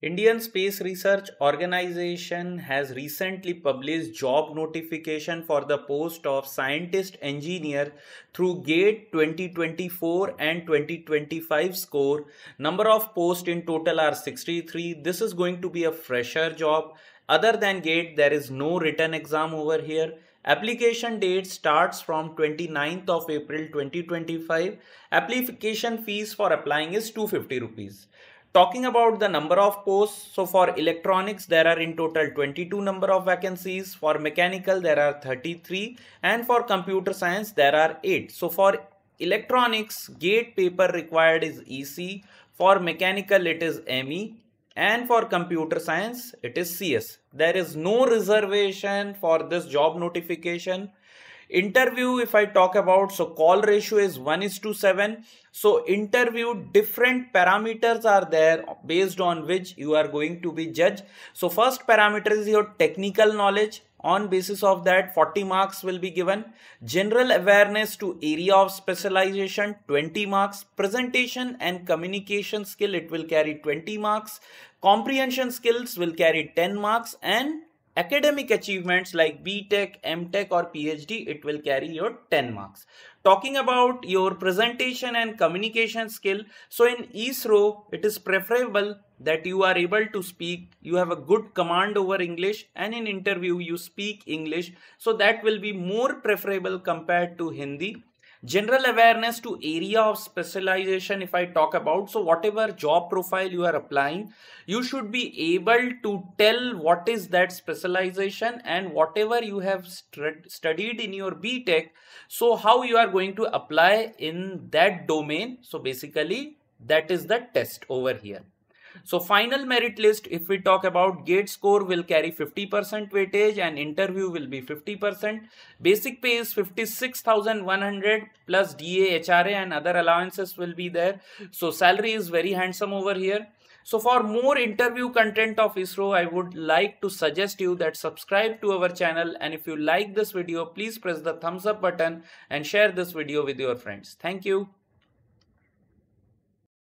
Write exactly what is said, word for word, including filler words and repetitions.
Indian Space Research Organization has recently published job notification for the post of scientist engineer through GATE twenty twenty-four and twenty twenty-five score. Number of posts in total are sixty-three. This is going to be a fresher job. Other than GATE, there is no written exam over here. Application date starts from twenty-ninth of April twenty twenty-five. Application fees for applying is two hundred fifty rupees. Talking about the number of posts, so for electronics there are in total twenty-two number of vacancies, for mechanical there are thirty-three, and for computer science there are eight. So for electronics, GATE paper required is E C, for mechanical it is M E, and for computer science it is C S. There is no reservation for this job notification. Interview, if I talk about, so call ratio is one is to seven. So interview, different parameters are there based on which you are going to be judged. So first parameter is your technical knowledge. On basis of that, forty marks will be given. General awareness to area of specialization, twenty marks. Presentation and communication skill, it will carry twenty marks. Comprehension skills will carry ten marks, and academic achievements like btech, mtech or phd, it will carry your ten marks. Talking about your presentation and communication skill, so in ISRO it is preferable that you are able to speak, you have a good command over English, and in interview you speak English, so that will be more preferable compared to Hindi. General awareness to area of specialization, if I talk about, so whatever job profile you are applying, you should be able to tell what is that specialization, and whatever you have st studied in your btech, so how you are going to apply in that domain. So basically that is the test over here. So final merit list, if we talk about, GATE score will carry fifty percent weightage and interview will be fifty percent. Basic pay is fifty-six thousand one hundred plus D A, H R A and other allowances will be there. So salary is very handsome over here. So for more interview content of ISRO, I would like to suggest you that subscribe to our channel, and if you like this video, please press the thumbs up button and share this video with your friends. Thank you.